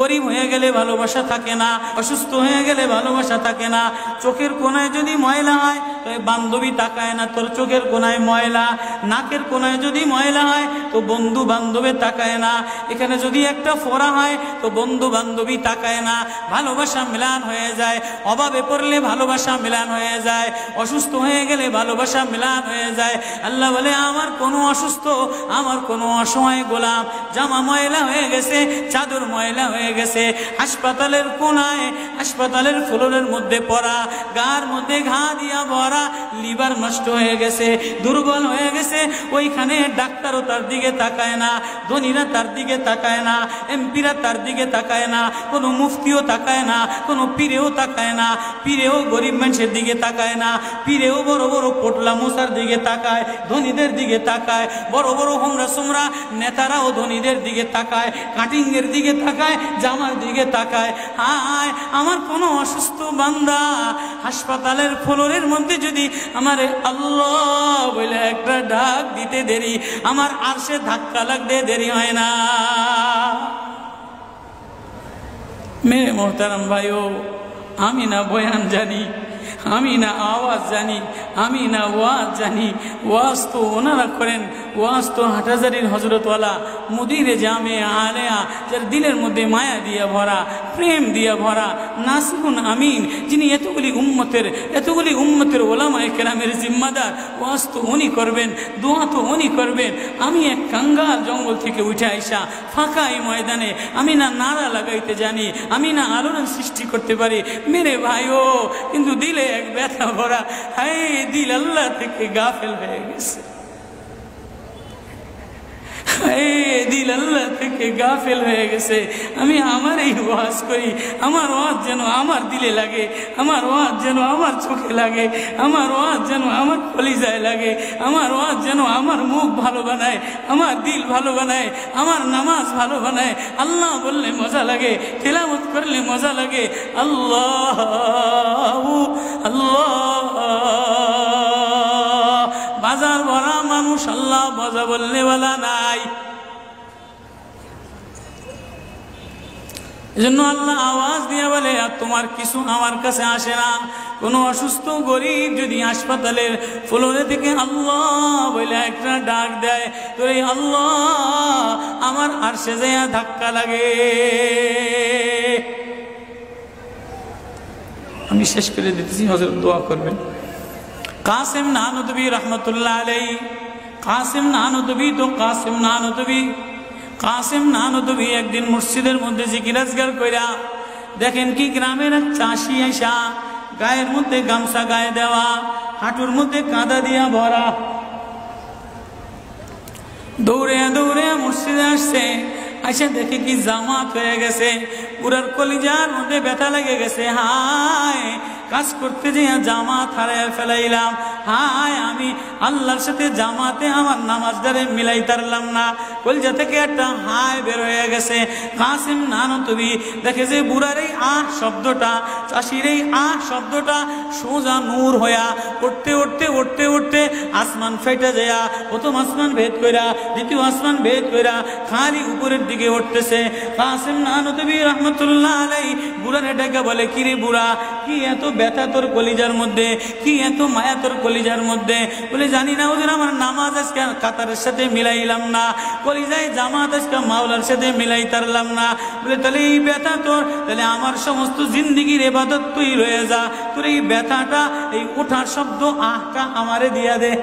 গরিব হয়ে গেলে ভালোবাসা থাকে না, অসুস্থ হয়ে গেলে ভালোবাসা থাকে না। চোখের কোনায় যদি ময়লা হয় তো বান্ধবী তাকায় না তোর চোখের কোনায় ময়লা, নাকের কোনায় যদি ময়লা হয় তো বন্ধু বান্ধবে তাকায় না, এখানে যদি একটা ফোড়া হয় তো বন্ধু বান্ধবী তাকায় না। ভালোবাসা মিলান হয়ে যায়, অভাবে পড়লে ভালোবাসা মিলান হয়ে যায়, অসুস্থ হয়ে গেলে ভালোবাসা মিলান হয়ে যায়। আল্লাহ বলে আমার কোনো অসুস্থ, আমার কোনো অসহায় গোলাম জামা ময়লা হয়ে গেছে, চাদর ময়লা হয়ে গেছে, হাসপাতালের কোনায় হাসপাতালের ফ্লোরের মধ্যে পড়া, গার মধ্যে ঘা দিয়া ভরা, লিভার নষ্ট হয়ে গেছে, দুর্বল হয়ে গেছে, ওইখানে ডাক্তারও তার দিকে তাকায় না, ধনীরা তার দিকে তাকায় না, এমপিরা তার দিকে তাকায় না, কোনো মুফতিও তাকায় না, কোনো পীরেও তাকায় না, পীরেও গরিব মানুষের দিকে তাকায় না, পীরেও বড় বড় পোটলা মশার দিকে তাকায়, ধনীদের দিকে তাকায়, বড় বড় হোমরা সোমরা নেতারাও ধনীদের দিকে তাকায়, কাটিং এর দিকে তাকায়, জামার দিকে তাকায়। হায় আমার কোনো অসুস্থ বান্দা হাসপাতালের ফ্লোরের মধ্যে যদি আমার আল্লাহ বলে একটা ডাক দিতে দেরি, আমার আরশে ধাক্কা লাগতে দেরি হয় না। মেরে মোহতারাম ভাইও, আমি না বয়ান জানি, আমি না আওয়াজ জানি, আমি না ওয়াজ জানি, ওয়াজ তো ওনারা করেন, ওয়াজ তো হাটহাজারির হজরতওয়ালা মুদিরে জামে আলেয়া, যার দিলের মধ্যে মায়া দিয়া ভরা, প্রেম দিয়া ভরা, নাসিহুন আমিন, যিনি এতগুলি উম্মতের ওলামায়ে কেরামের জিম্মাদার, ওয়াজ তো উনি করবেন, দোয়া তো উনি করবেন। আমি এক কাঙ্গাল জঙ্গল থেকে উঠে আইসা ফাঁকা এই ময়দানে আমি না নারা লাগাইতে জানি, আমি না আলোড়ন সৃষ্টি করতে পারি। মেরে ভাইও, কিন্তু দিলে এক ব্যথা ভরা, হায় দিল আল্লাহ থেকে গাফেল হয়ে গেছে, দিল আল্লাহ থেকে গাফেল হয়ে গেছে। আমি আমার এই ওয়াজ করি, আমার ওয়াজ যেন আমার দিলে লাগে, আমার ওয়াজ যেন আমার চোখে লাগে, আমার ওয়াজ যেন আমার কলিজায় লাগে, আমার ওয়াজ যেন আমার মুখ ভালো বানায়, আমার দিল ভালো বানায়, আমার নামাজ ভালো বানায়। আল্লাহ বললে মজা লাগে, তেলাওয়াত করলে মজা লাগে। আল্লাহ আল্লাহ, বাজার ভরা মানুষ, আল্লাহ মজা বললে বলা নাই। এজন্য আল্লাহ আওয়াজ দিয়ে বলে আর তোমার কিছু আমার কাছে আসে না। কোনো অসুস্থ গরিব যদি হাসপাতালের ফ্লোরে থেকে আল্লাহ বলে একটা ডাক দেয়, তো এই আল্লাহ আমার আরশে যাইয়া ধাক্কা লাগে। আমি শেষ করে দিতেছি, হযরত দোয়া করবেন। কাসিম নানুতুবি রহমতুল্লাহ আলাইহি, কাসিম নানুতুবি তো কাসিম নানুতুবি, কাসিম নানুতুবি একদিন মসজিদের মধ্যে জিকির আজকার কইরা দেখেন কি গ্রামের এক চাষি আইসা গায়ের মধ্যে গামছা গায়ে দেওয়া, হাঁটুর মধ্যে কাদা দিয়া ভরা, দৌড়ে দৌড়ে মসজিদে আসছে। আইসা দেখে কি জামাত হয়ে গেছে, পুরার কলিজার মধ্যে ব্যথা লেগে গেছে। হায় কাজ করতে যেয়ে জামাত হারায় ফেলাইলাম, হায় আমি আল্লাহর সাথে জামাতে আমার নামাজদারে মিলাই তারলাম না। কলিজা থেকে একটা হায় বের হয়ে গেছে। কাসিম নানুতুবি দেখে যে বুড়ার এই আহ শব্দটা, চাষির এই আহ শব্দটা সোজা নূর হইয়া উঠতে উঠতে উঠতে উঠতে আসমান ফেটে যায়, প্রথম আসমান ভেদ কইরা দ্বিতীয় আসমান ভেদ কইরা খালি উপরের দিকে উঠতেছে। কাসিম নানুতুবি রহমতুল্লাহ আলাইহি বুড়ারে ডেকে বলে, কিরে বুড়া, কি এত ব্যথা তোর কলিজার মধ্যে, কি এত মায়া তোর কলিজার মধ্যে? বলে জানি না হুজুর, আমার নামাজ আজকে কাতারের সাথে মিলাইলাম না, কলিজায় জামাত আজকে মাওলার সাথে মিলাই তারলাম না। বলে তাহলে এই ব্যথা তোর, তাহলে আমার সমস্ত জিন্দিগির ইবাদত তুই রয়ে যা, তোর এই ব্যথাটা, এই ওঠার শব্দ আহটা আমারে দিয়া দে।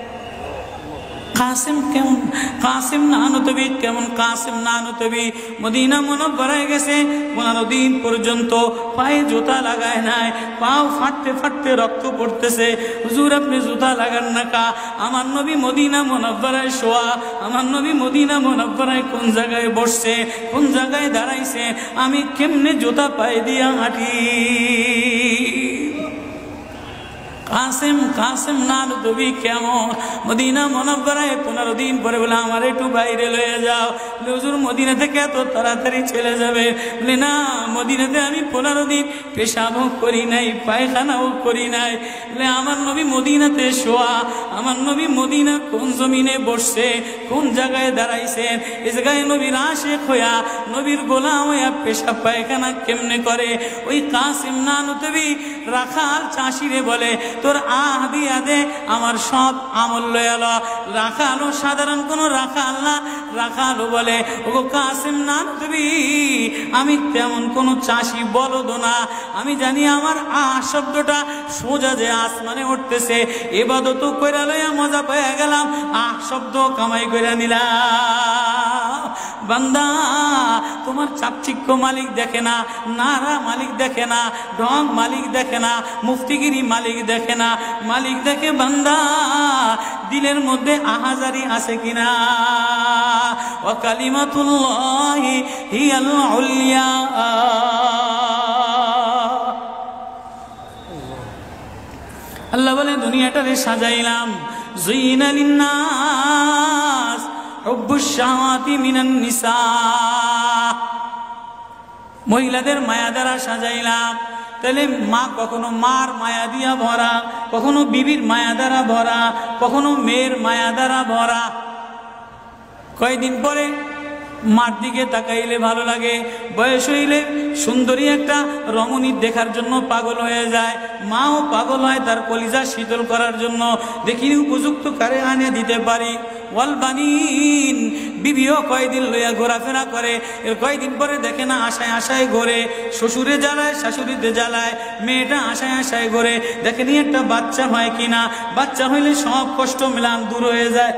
কাসিম কেমন, কাসিম নানুতুবি কেমন? কাসিম নানুতুবি মদিনা মুনাওয়ারায় গেছে, 15 দিন পর্যন্ত পায়ে জুতা লাগায় নাই, পাও ফাটতে ফাটতে রক্ত পড়তেছে। হুজুর আপনি জুতা লাগান না কা? আমার নবী মদিনা মুনাওয়ারায় শোয়া, আমার নবী মদিনা মুনাওয়ারায় কোন জায়গায় বসছে, কোন জায়গায় দাঁড়াইছে, আমি কেমনে জুতা পায়ে দিয়া হাঁটি? কাসেম কাসেম নানুতুবি কেমন? মদিনা মুনাওয়ারায় 15 দিন পরে বলে আমার একটু বাইরে লয়ে যাও। হুজুর মদিনা থেকে এত তাড়াতাড়ি চলে যাবে? বলে না, মদিনাতে আমি 15 দিন পেশাবও করি নাই, পায়খানাও করি নাই। বলে আমার নবী মদিনাতে শোয়া, আমার নবী মদিনা কোন জমিনে বসছে, কোন জায়গায় দাঁড়াইছেন, এই জায়গায় নবীর আশিক হইয়া নবীর গোলাম হইয়া পেশাব পায়খানা কেমনে করে? ওই কাসেম নানুতুবি রাখাল চাষিরে বলে তোর আহ দিয়া দে, আমার সব আমল লয়ে ল। রাখালও সাধারণ কোন রাখাল না, রাখালও বলে ওগো কাসেম নানুতুবি আমি তেমন কোন চাষি বলদ না, আমি জানি আমার আহ শব্দটা সোজা যে আসমানে উঠতেছে, ইবাদত কইরা লইয়া মজা পেয়ে গেলাম, আহ শব্দ কামাই কইরা নিলাম। বান্দা তোমার চাকচিক্য মালিক দেখে না, নারা মালিক দেখে না, ঢং মালিক দেখে না, মুফতিগিরি মালিক দেখে না, মালিক দেখে বান্দা দিলের মধ্যে আহাজারি আছে কিনা। ওয়া কালিমাতুল্লাহি হিয়াল উলিয়া। আল্লাহ বলে দুনিয়াটারে সাজাইলাম যুইনা লিন্নাস হুব্বুশ শাহাওয়াতি মিনান নিসা, মহিলাদের মায়া দ্বারা সাজাইলাম। তাহলে মা কখনো মার মায়া দিয়া ভরা, কখনো বিবির মায়া দ্বারা ভরা, কখনো মেয়ের মায়া দ্বারা ভরা। কয়দিন পরে মার দিকে তাকাইলে ভালো লাগে, বয়স হইলে সুন্দরী একটা রমণী দেখার জন্য পাগল হয়ে যায়, মাও পাগল হয় তার কলিজা শীতল করার জন্য, দেখিনি উপযুক্ত কারে আনে দিতে পারি। ওয়াল বানিন, বিবিও কয়দিন লইয়া ঘোরাফেরা করে, এর কয়দিন পরে দেখে না আশায় আশায় ঘোরে, শ্বশুরে জ্বালায় শাশুড়িতে জ্বালায়, মেয়েটা আশায় আশায় ঘোরে, দেখেনি একটা বাচ্চা হয় কিনা, বাচ্চা হইলে সব কষ্ট মিলান দূর হয়ে যায়।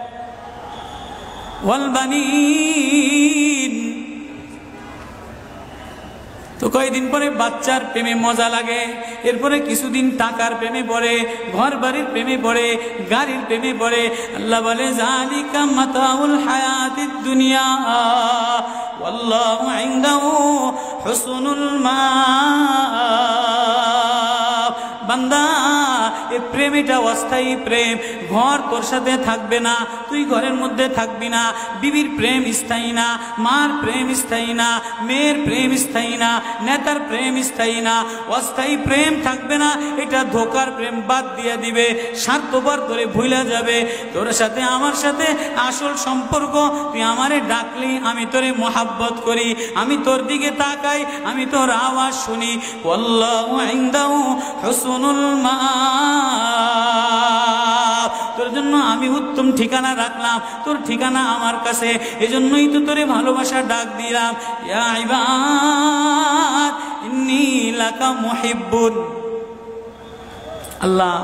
ওয়াল বানিন, তো কয়েকদিন পরে বাচ্চার প্রেমে মজা লাগে, এরপরে কিছুদিন টাকার প্রেমে পড়ে, ঘর বাড়ির প্রেমে পড়ে, গাড়ির প্রেমে পড়ে। আল্লাহ বলে যালিকা মাতাউল হায়াতিদ দুনিয়া ওয়াল্লাহু ইনদাহু হুসনুল মাআব। বান্দা এই প্রেম এটা অস্থায়ী প্রেম, ঘর তোর সাথে থাকবে না, তুই ঘরের মধ্যে থাকবি না, বিবির প্রেম স্থায়ী না, মার প্রেম স্থায়ী না, মেয়ের প্রেম স্থায়ী না, নেতার প্রেম স্থায়ী না, অস্থায়ী প্রেম থাকবে না। এটা ধোকার প্রেম, বাদ দিয়ে দিবে, স্বার্থপর তোরে ভুলা যাবে। তোর সাথে আমার সাথে আসল সম্পর্ক, তুই আমারে ডাকলি আমি তোরে মোহাব্বত করি, আমি তোর দিকে তাকাই, আমি তোর আওয়াজ শুনি। আল্লাহু ইনদাহু হুসনুল মাআব, তোর জন্য আমি উত্তম ঠিকানা রাখলাম, তোর ঠিকানা আমার কাছে, এজন্যই তো তোরে ভালোবাসা ডাক দিলাম। ইয়া ইবাদ ইন্নী লাকা মুহিব্বুন। আল্লাহ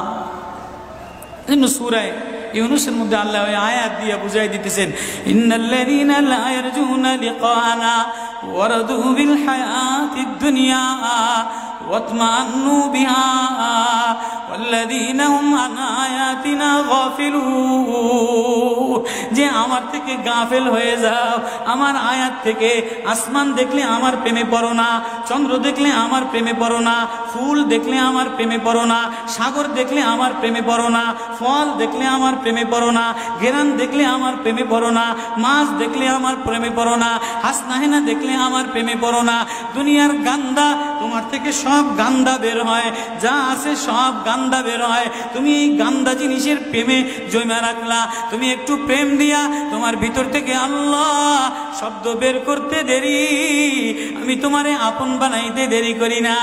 সূরা ইউনূসের মধ্যে আল্লাহ ওই আয়াত দিয়ে বুঝাই দিতেছেন, ইন্নাল্লাযীনা লা ইয়ারজুনা লিকানা ওয়ারাদু বিল হায়াতিদ দুনিয়া ওয়াতমান্নু বিহা ওয়াল্লাযীনা হুম আন আয়াতিনা গাফিলুন। যে আমার থেকে গাফেল হয়ে যাও, আমার আয়াত থেকে। আসমান দেখলে আমার প্রেমে পড়ো না, চন্দ্র দেখলে আমার প্রেমে পড়ো না, ফুল দেখলে আমার প্রেমে পড়ো না, সাগর দেখলে আমার প্রেমে পড়ো না, ফল দেখলে আমার প্রেমে পড়ো না, ঘেরান দেখলে আমার প্রেমে পড়ো না, মাছ দেখলে আমার প্রেমে পড়ো না, হাসনাহেনা দেখলে আমার প্রেমে পড়ো না। দুনিয়ার গান্দা, তোমার থেকে সব গান্দা বের হয়, যা আছে সব গান্দা বের হয়। তুমি এই গান্দা জিনিসের প্রেমে জমা রাখলা, তুমি একটু প্রেম দিয়া তোমার ভিতর থেকে আল্লাহ শব্দ বের করতে দেরি, আমি তোমারে আপন বানাইতে দেরি করি না।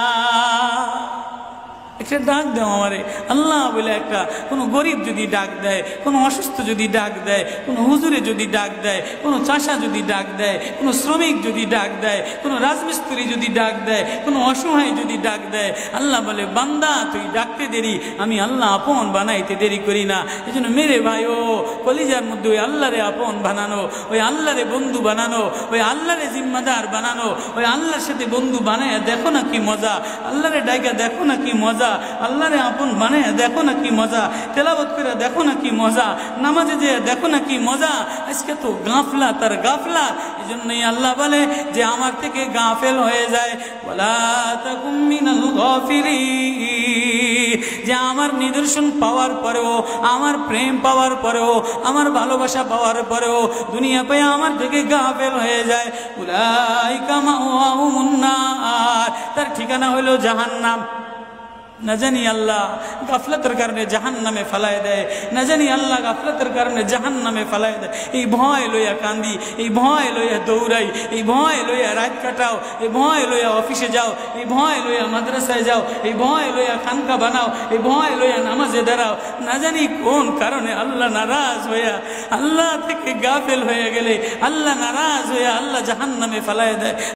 একটা ডাক দাও আমারে আল্লাহ বলে, একটা কোনো গরিব যদি ডাক দেয়, কোনো অসুস্থ যদি ডাক দেয়, কোনো হুজুরে যদি ডাক দেয়, কোনো চাষা যদি ডাক দেয়, কোনো শ্রমিক যদি ডাক দেয়, কোনো রাজমিস্ত্রি যদি ডাক দেয়, কোনো অসহায় যদি ডাক দেয়, আল্লাহ বলে বান্দা তুই ডাকতে দেরি, আমি আল্লাহ আপন বানাইতে দেরি করি না। এই জন্য মেরে ভাই ও কলিজার মধ্যে ওই আল্লাহরে আপন বানানো, ওই আল্লাহরে বন্ধু বানানো, ওই আল্লাহরে জিম্মাদার বানানো, ওই আল্লাহর সাথে বন্ধু বানায় দেখো না কি মজা, আল্লাহরে ডাইকা দেখো না কি মজা। মজা, আল্লাহরে আপন মানে দেখো না কি মজা, তেলাওয়াত করে দেখো না কি মজা, নামাজে যে দেখো না কি মজা। আজকে তো গাফলাত আর গাফলাত। এজন্যই আল্লাহ বলে যে আমার থেকে গাফেল হয়ে যায়, ওয়ালা তাকুম মিনাল গাফিলিন, যে আমার নিদর্শন পাওয়ার পরেও, আমার প্রেম পাওয়ার পরেও, আমার ভালোবাসা পাওয়ার পরেও দুনিয়া পেয়ে আমার থেকে গাফেল হয়ে যায়। উলাইকা মাওয়াহুমুন নার, তার ঠিকানা হলো জাহান্নাম। না জানি আল্লাহ গাফলতের কারণে জাহান্নামে ফেলায় দেয়, না জানি আল্লাহ গাফলতের কারণে জাহান্নামে ফেলায় দেয়। এই ভয় লইয়া কান্দি, এই ভয় লইয়া দৌড়াই, এই ভয় লইয়া রাত কাটাও, এই ভয় লইয়া অফিসে যাও, এই ভয় লইয়া মাদ্রাসায় যাও, এই ভয় লইয়া খানকা বানাও, এই ভয় লইয়া নামাজে দাঁড়াও। না জানি কোন কারণে আল্লাহ নারাজ হইয়া, আল্লাহ থেকে গাফেল হয়ে গেলে আল্লাহ নারাজ হইয়া আল্লাহ জাহান্নামে ফেলায় দেয়।